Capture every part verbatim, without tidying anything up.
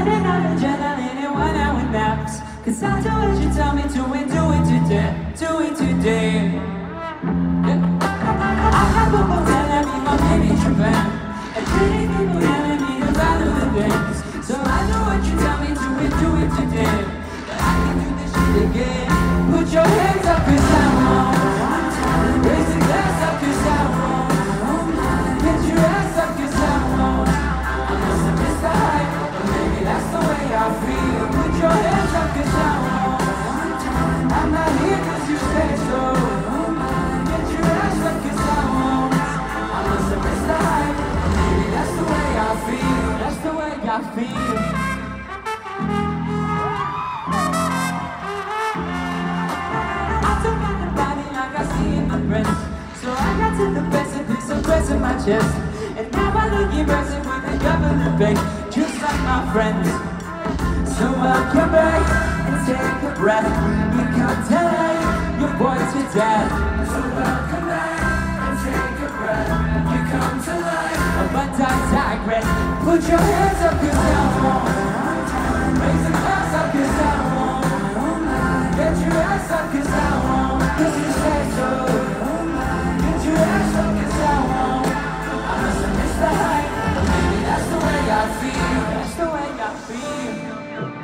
running on adrenaline and one hour naps. Cause I do what you tell me to and do it today, do it today. I have people telling me my baby tripping, and pretty people telling me to value the things. So I do what you tell me to and do it today. But I can do this shit again. Put your hands up cause I won't. Raise the glass up cause I won't. Get your ass up cause I won't. I must have missed the hype, but maybe that's the way I feel. Put your hands up cause I won't. I'm not here cause you say so. Get your ass up cause I won't. I must have missed the hype, but maybe that's the way I feel. That's the way I feel. I took out the body like I see in the press. So I got to the best and put some press in my chest. And now I look impressive with the government bank, just like my friends. So welcome back and take a breath. You can't tell your boy to death. So welcome back and take a breath. You come to life, but I digress. Put your hands up cause I won't. Raise the glass up cause I won't. Get your ass up cause I won't. Cause you say so. Get your ass up cause I won't. I must have missed the hype, but maybe that's the way I feel. That's the way I feel.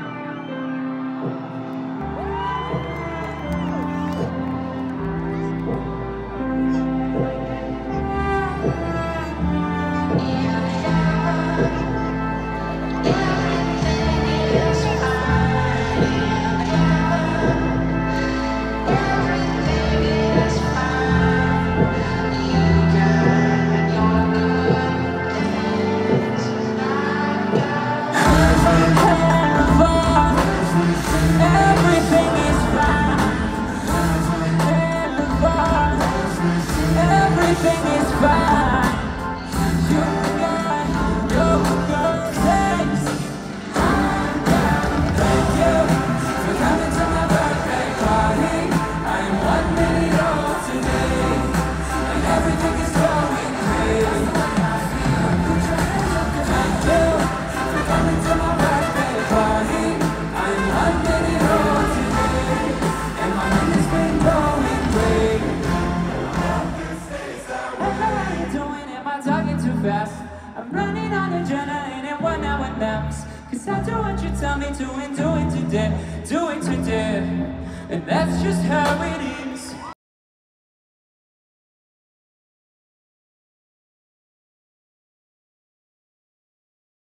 I'm running on adrenaline and one hour naps. Cause I do what you tell me to and do it today, do it today. And that's just how it is.